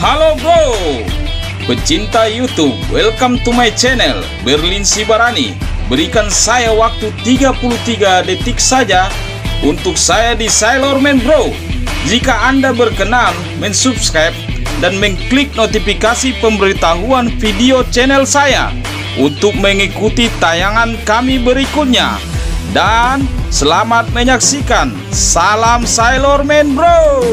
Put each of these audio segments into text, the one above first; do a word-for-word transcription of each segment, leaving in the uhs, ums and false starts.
Halo bro, pecinta YouTube, welcome to my channel Berlin Sibarani. Berikan saya waktu tiga puluh tiga detik saja untuk saya di Sailor Man bro. Jika Anda berkenan mensubscribe dan mengklik notifikasi pemberitahuan video channel saya untuk mengikuti tayangan kami berikutnya. Dan selamat menyaksikan. Salam Sailor Man bro.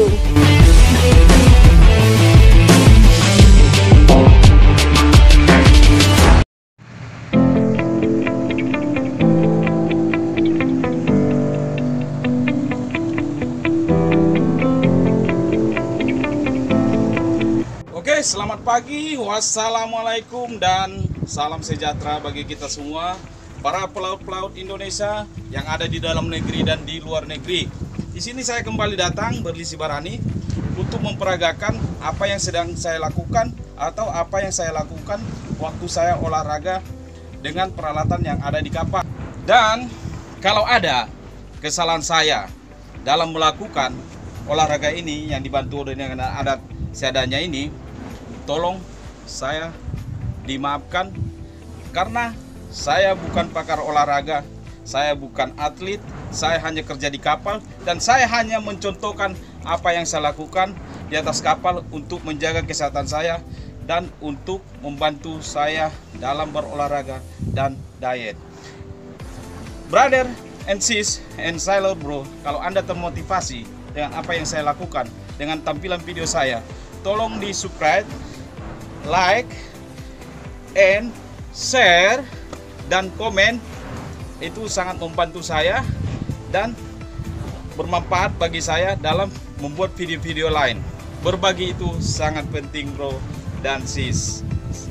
Oke, selamat pagi, wassalamualaikum dan salam sejahtera bagi kita semua, para pelaut-pelaut Indonesia yang ada di dalam negeri dan di luar negeri. Di sini saya kembali datang Berlin Sibarani untuk memperagakan apa yang sedang saya lakukan atau apa yang saya lakukan waktu saya olahraga dengan peralatan yang ada di kapal. Dan kalau ada kesalahan saya dalam melakukan olahraga ini yang dibantu dengan adat seadanya ini, tolong saya dimaafkan karena saya bukan pakar olahraga, saya bukan atlet, saya hanya kerja di kapal dan saya hanya mencontohkan apa yang saya lakukan di atas kapal untuk menjaga kesehatan saya dan untuk membantu saya dalam berolahraga dan diet. Brother and sis and sailor bro, kalau Anda termotivasi dengan apa yang saya lakukan dengan tampilan video saya, tolong di subscribe, like, and share dan komen. Itu sangat membantu saya dan bermanfaat bagi saya dalam membuat video-video lain. Berbagi itu sangat penting bro dan sis.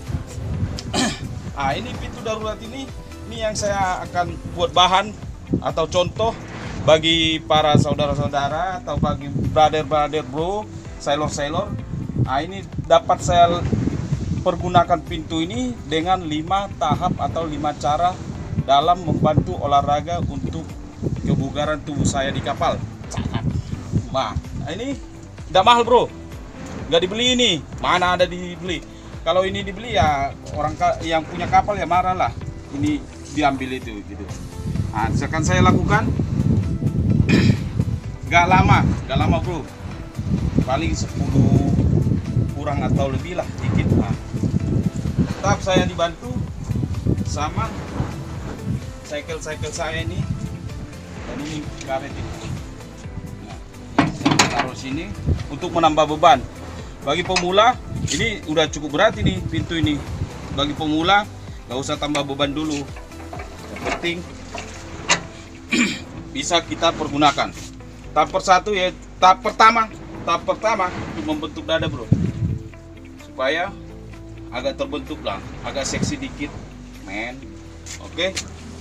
Ah, ini pintu darurat ini ini yang saya akan buat bahan atau contoh bagi para saudara-saudara atau bagi brother-brother bro, sailor-sailor. Nah, ini dapat saya pergunakan pintu ini dengan lima tahap atau lima cara dalam membantu olahraga untuk kebugaran tubuh saya di kapal. Nah, ini tidak mahal bro, nggak dibeli ini. Mana ada dibeli? Kalau ini dibeli ya orang yang punya kapal ya marah lah. Ini diambil itu gitu. Nah, akan saya lakukan nggak lama, nggak lama bro. Paling sepuluh kurang atau lebih lah, dikit. Nah, tetap saya dibantu sama cycle-cycle saya ini, dan ini karet ini. Nah, saya taruh sini untuk menambah beban. Bagi pemula ini udah cukup berat ini pintu ini. Bagi pemula nggak usah tambah beban dulu. Yang penting bisa kita pergunakan. Tahap persatu ya, tahap pertama, tahap pertama untuk membentuk dada bro, supaya agak terbentuk lah, agak seksi dikit, men. Oke.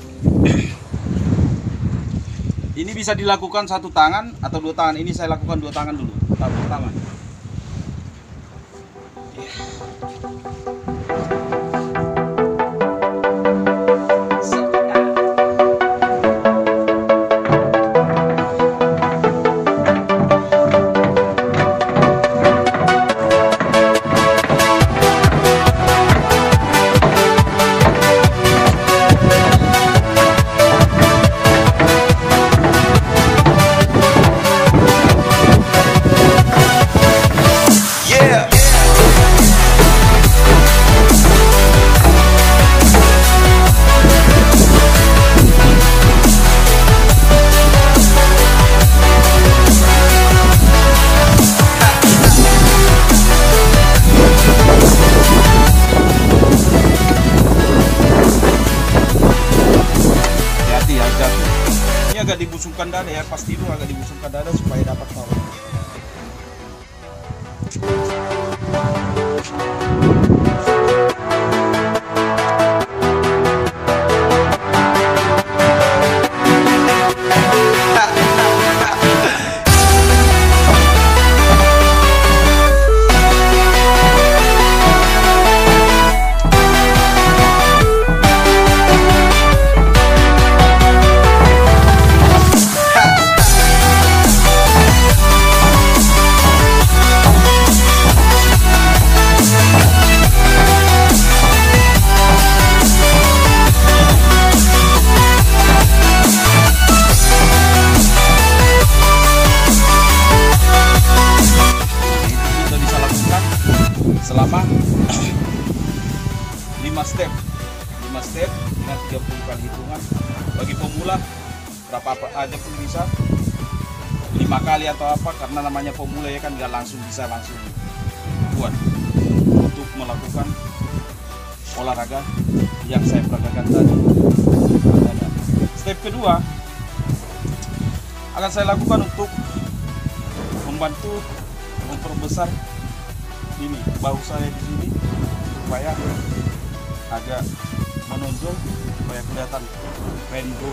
Ini bisa dilakukan satu tangan atau dua tangan. Ini saya lakukan dua tangan dulu. Tahap pertama. Agak dibusungkan dada ya, pas tidur agak dibusungkan dada supaya dapat power. selama lima step lima step dengan tiga puluh kali hitungan. Bagi pemula berapa apa aja pun bisa, lima kali atau apa, karena namanya pemula ya kan, nggak langsung bisa langsung buat untuk melakukan olahraga yang saya peragakan tadi. Step kedua akan saya lakukan untuk membantu memperbesar ini bahu saya di sini supaya agak menonjol, supaya kelihatan rainbow.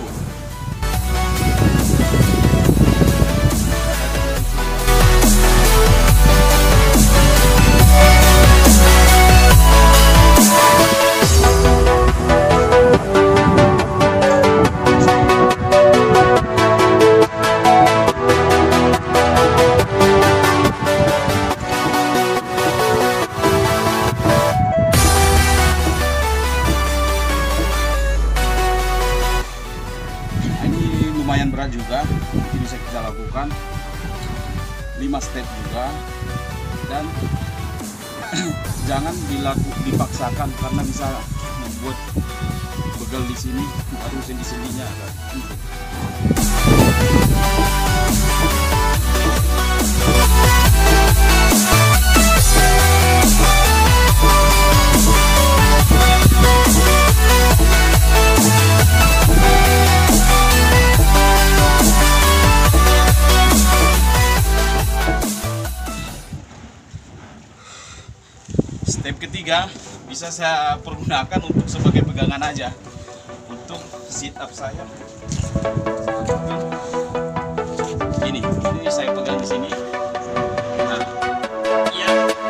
Lumayan berat juga, ini bisa kita lakukan lima step juga, dan jangan dilaku, dipaksakan karena bisa membuat begel di sini, baru sendi-sendinya agak empuk. Step ketiga bisa saya pergunakan untuk sebagai pegangan aja untuk sit up saya. Ini, ini saya pegang di sini. Nah, iya.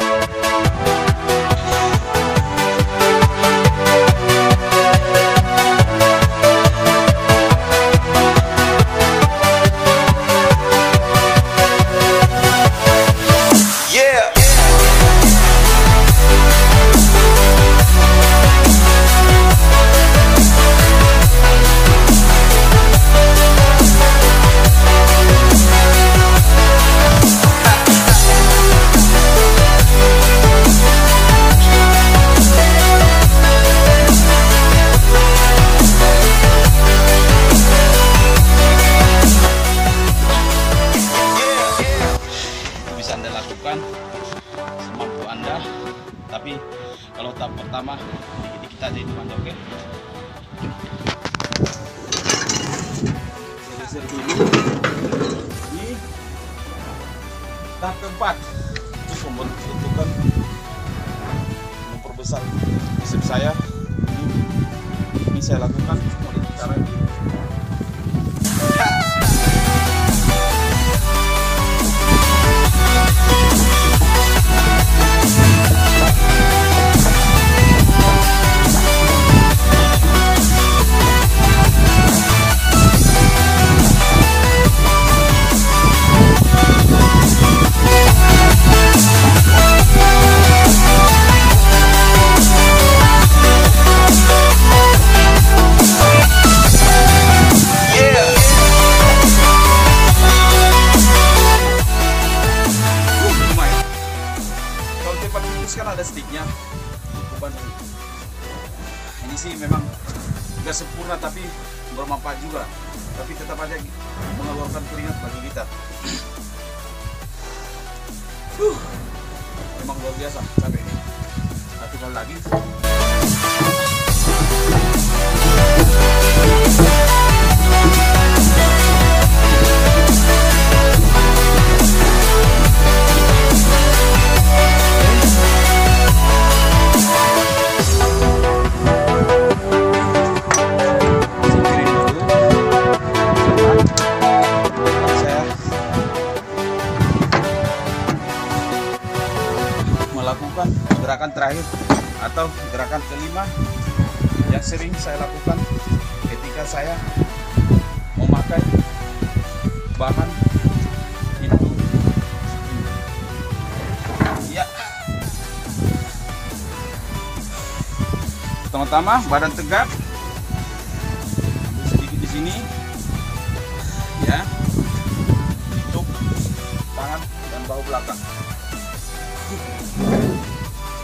Semampu Anda, tapi kalau tahap pertama dikit-dikit aja itu Anda, oke? Saya geser dulu. Ini tahap keempat, itu pembentukan memperbesar biceps saya. Ini, ini saya lakukan mulai cara ini. Kan ada sticknya, ini sih memang gak sempurna tapi bermanfaat juga, tapi tetap aja mengeluarkan keringat bagi kita. uh, memang luar biasa, capek. Satu kali lagi. Melakukan gerakan terakhir atau gerakan kelima yang sering saya lakukan ketika saya memakai bahan itu. Ya, pertama-tama badan tegak, ambil sedikit di sini, ya, untuk tangan dan bahu belakang.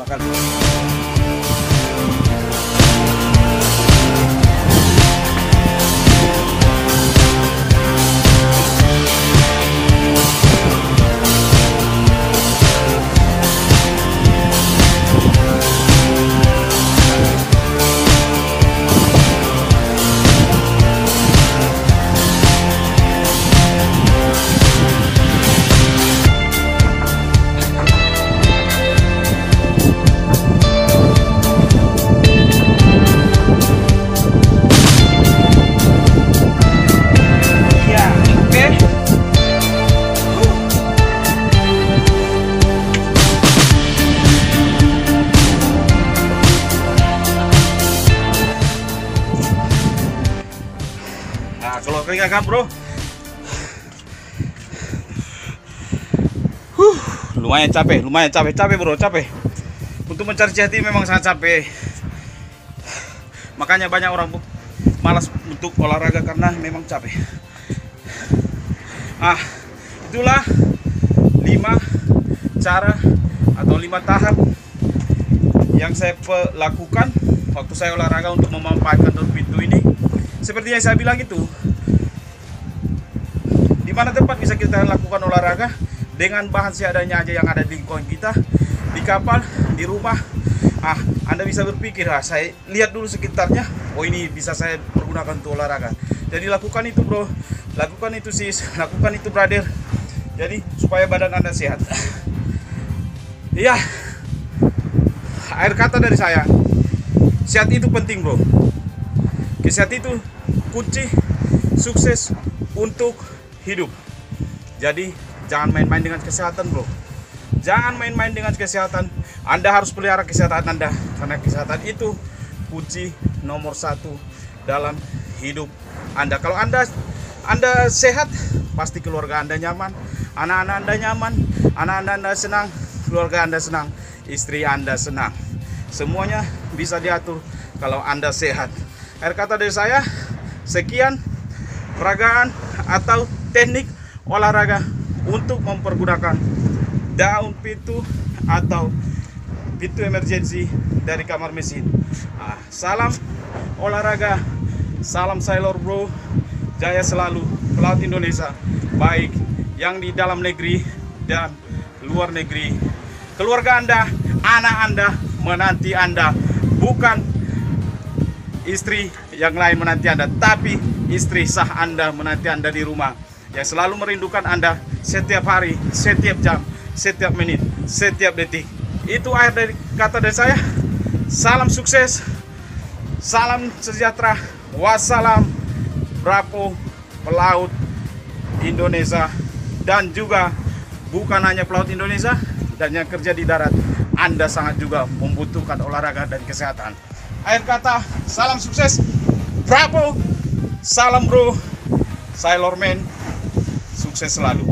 makan. Nah, keluar keringat kan bro. Huh, lumayan capek, lumayan capek, capek bro, capek. Untuk mencari jati memang sangat capek. Makanya banyak orang malas untuk olahraga karena memang capek. Ah, itulah lima cara atau lima tahap yang saya lakukan waktu saya olahraga untuk memanfaatkan door pintu ini. Seperti yang saya bilang itu, di mana tempat bisa kita lakukan olahraga dengan bahan seadanya aja yang ada di lingkungan kita, di kapal, di rumah. Ah, Anda bisa berpikir, ah, saya lihat dulu sekitarnya, oh ini bisa saya pergunakan untuk olahraga. Jadi lakukan itu bro, lakukan itu sis, lakukan itu brother. Jadi supaya badan Anda sehat. Iya, akhir kata dari saya, sehat itu penting bro. Kesehatan itu kunci sukses untuk hidup. Jadi jangan main-main dengan kesehatan bro. Jangan main-main dengan kesehatan. Anda harus pelihara kesehatan Anda, karena kesehatan itu kunci nomor satu dalam hidup Anda. Kalau Anda Anda sehat, pasti keluarga Anda nyaman, anak-anak Anda nyaman, anak-anak Anda senang, keluarga Anda senang, istri Anda senang. Semuanya bisa diatur kalau Anda sehat. Akhir kata dari saya, sekian peragaan atau teknik olahraga untuk mempergunakan daun pintu atau pintu emergency dari kamar mesin. Nah, salam olahraga, salam sailor bro, jaya selalu pelaut Indonesia, baik yang di dalam negeri dan luar negeri. Keluarga Anda, anak Anda menanti Anda, bukan istri yang lain menanti Anda, tapi istri sah Anda menanti Anda di rumah, yang selalu merindukan Anda setiap hari, setiap jam, setiap menit, setiap detik. Itu akhir dari kata dari saya. Salam sukses, salam sejahtera, wassalam, bravo pelaut Indonesia, dan juga bukan hanya pelaut Indonesia dan yang kerja di darat, Anda sangat juga membutuhkan olahraga dan kesehatan. Akhir kata, salam sukses, bravo, salam bro, Sailorman, sukses selalu.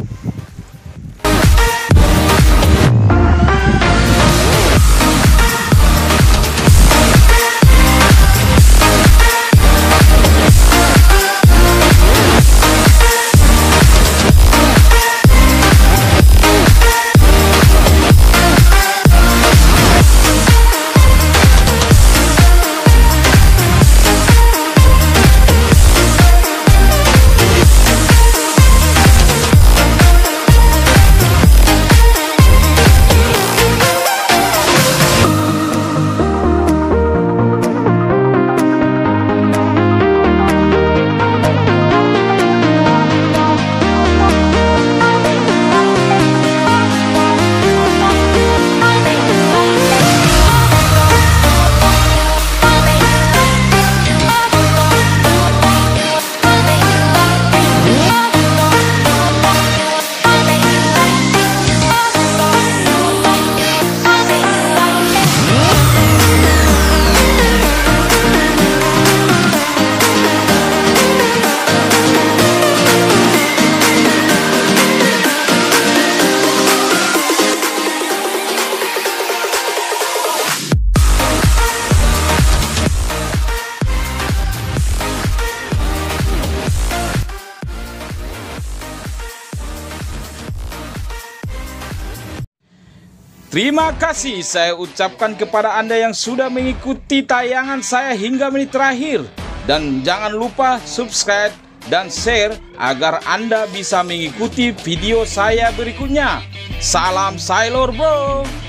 Terima kasih saya ucapkan kepada Anda yang sudah mengikuti tayangan saya hingga menit terakhir. Dan jangan lupa subscribe dan share agar Anda bisa mengikuti video saya berikutnya. Salam Sailor Bro!